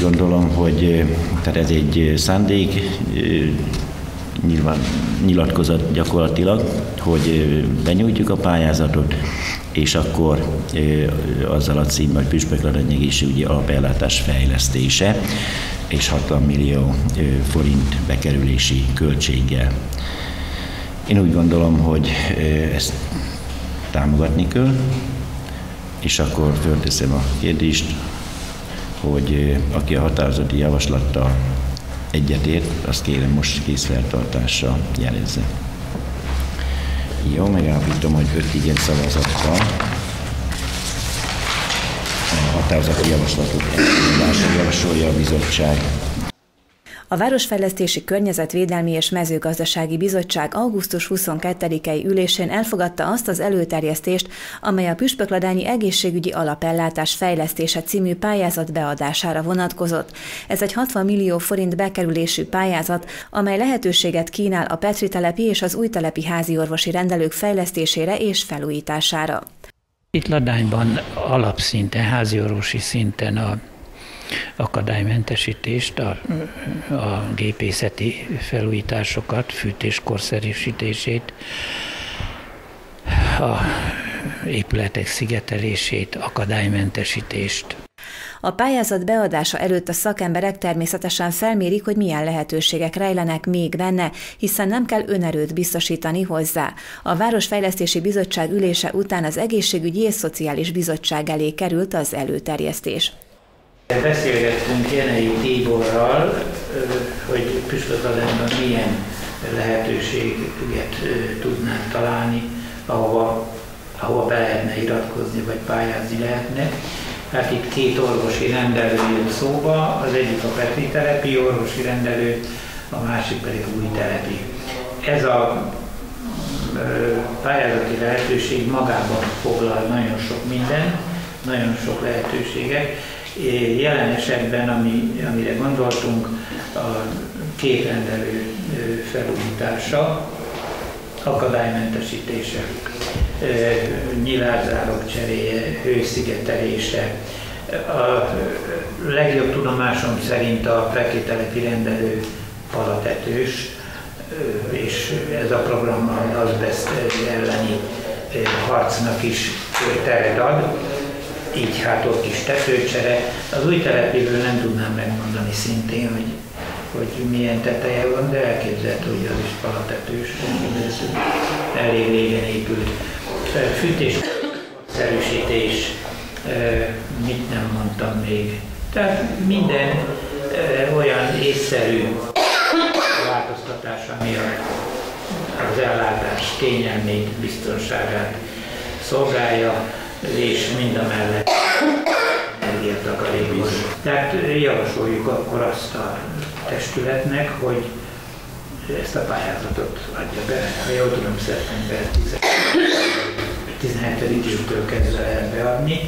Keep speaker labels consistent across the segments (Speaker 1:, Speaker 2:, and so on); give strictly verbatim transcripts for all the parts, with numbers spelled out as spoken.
Speaker 1: gondolom, hogy tehát ez egy szándék, nyilván nyilatkozat gyakorlatilag, hogy benyújtjuk a pályázatot, és akkor azzal a címmel, hogy Püspökladányi Egészségügyi Alapellátás fejlesztése, és hatvan millió forint bekerülési költséggel. Én úgy gondolom, hogy ezt támogatni kell, és akkor fölteszem a kérdést, hogy aki a határozati javaslattal egyetért, azt kérem most készfeltartásra jelezze. Jó, megállapítom, hogy öt igen szavazattal a határozati javaslatot elfogadásra javasolja a bizottság.
Speaker 2: A Városfejlesztési, Környezetvédelmi és Mezőgazdasági Bizottság augusztus huszonkettedikei ülésén elfogadta azt az előterjesztést, amely a Püspökladányi Egészségügyi Alapellátás fejlesztése című pályázat beadására vonatkozott. Ez egy hatvan millió forint bekerülésű pályázat, amely lehetőséget kínál a Petri telepi és az újtelepi háziorvosi rendelők fejlesztésére és felújítására.
Speaker 3: Itt Ladányban alapszinten, háziorvosi szinten a akadálymentesítést, a, a gépészeti felújításokat, fűtés korszerűsítését, a épületek szigetelését, akadálymentesítést.
Speaker 2: A pályázat beadása előtt a szakemberek természetesen felmérik, hogy milyen lehetőségek rejlenek még benne, hiszen nem kell önerőt biztosítani hozzá. A Városfejlesztési Bizottság ülése után az Egészségügyi és Szociális Bizottság elé került az előterjesztés.
Speaker 4: Beszélgettünk Jenei Tiborral, hogy Püspökladányban milyen lehetőséget tudnánk találni, ahova, ahova be lehetne iratkozni, vagy pályázni lehetne. Hát itt két orvosi rendelő jön szóba, az egyik a Petri telepi orvosi rendelő, a másik pedig a újtelepi. Ez a pályázati lehetőség magában foglal nagyon sok minden, nagyon sok lehetőséget. Jelen esetben, ami, amire gondoltunk, a két rendelő felújítása, akadálymentesítése, nyilázzárok cseréje, hőszigetelése. A legjobb tudomásom szerint a Petri telepi rendelő palatetős, és ez a program az azbeszt elleni harcnak is teret ad. Így hát ott is tetőcsere. Az új telepéből nem tudnám megmondani szintén, hogy, hogy milyen teteje van, de elképzelhető, hogy az is palatetős, elég régen épült. Fűtés, szerűsítés, mit nem mondtam még. Tehát minden olyan észszerű változtatás, ami az ellátás kényelmét, biztonságát szolgálja, és mindamellett energiatakarékos. Tehát javasoljuk akkor azt a testületnek, hogy ezt a pályázatot adja be. Ha jól tudom, szeptember tizenhetedikétől kezdve lehet beadni,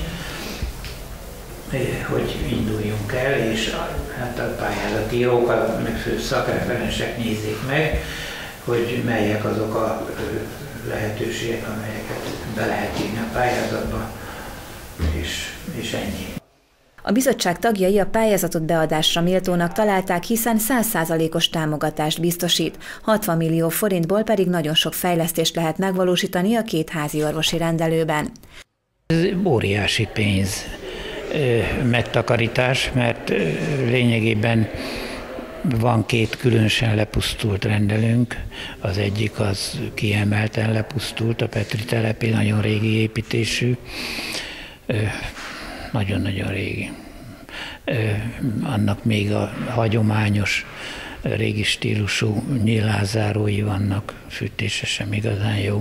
Speaker 4: hogy induljunk el, és hát a pályázati jókat, megfelelő szakreferensek nézzék meg, hogy melyek azok a lehetőségek, amelyeket be lehet írni a pályázatba, és, és ennyi.
Speaker 2: A bizottság tagjai a pályázatot beadásra méltónak találták, hiszen száz százalékos támogatást biztosít, hatvan millió forintból pedig nagyon sok fejlesztést lehet megvalósítani a két háziorvosi rendelőben.
Speaker 3: Ez óriási pénz megtakarítás, mert lényegében van két különösen lepusztult rendelőnk, az egyik az kiemelten lepusztult, a Petri telepi, nagyon régi építésű, nagyon-nagyon régi. Annak még a hagyományos, régi stílusú nyílászárói vannak, fűtése sem igazán jó.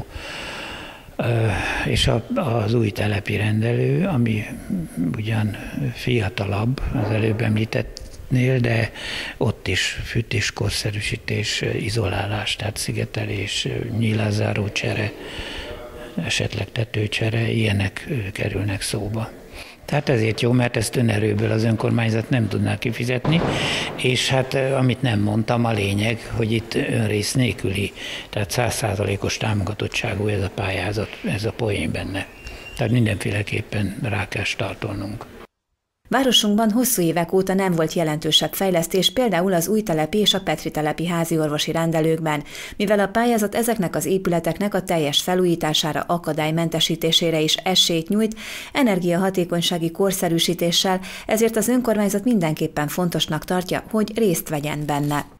Speaker 3: És az új telepi rendelő, ami ugyan fiatalabb, az előbb említett, de ott is fűtés, korszerűsítés, izolálás, tehát szigetelés, nyílászáró csere, esetleg tetőcsere, ilyenek kerülnek szóba. Tehát ezért jó, mert ezt önerőből az önkormányzat nem tudná kifizetni, és hát amit nem mondtam, a lényeg, hogy itt önrész nélküli, tehát száz százalékos támogatottságú ez a pályázat, ez a poén benne. Tehát mindenféleképpen rá kell startolnunk.
Speaker 2: Városunkban hosszú évek óta nem volt jelentősebb fejlesztés, például az Újtelepi és a Petri telepi háziorvosi rendelőkben, mivel a pályázat ezeknek az épületeknek a teljes felújítására, akadálymentesítésére is esélyt nyújt, energiahatékonysági korszerűsítéssel, ezért az önkormányzat mindenképpen fontosnak tartja, hogy részt vegyen benne.